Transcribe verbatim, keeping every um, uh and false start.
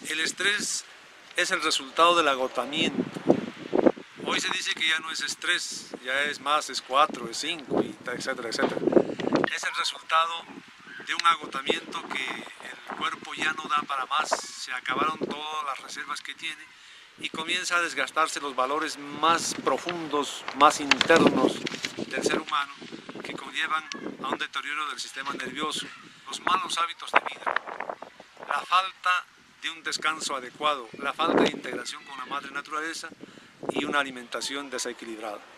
El estrés es el resultado del agotamiento. Hoy se dice que ya no es estrés, ya es más, es cuatro, es cinco, etcétera, etcétera. Es el resultado de un agotamiento que el cuerpo ya no da para más, se acabaron todas las reservas que tiene y comienza a desgastarse los valores más profundos, más internos del ser humano, que conllevan a un deterioro del sistema nervioso, los malos hábitos de vida, la falta de un descanso adecuado, la falta de integración con la madre naturaleza y una alimentación desequilibrada.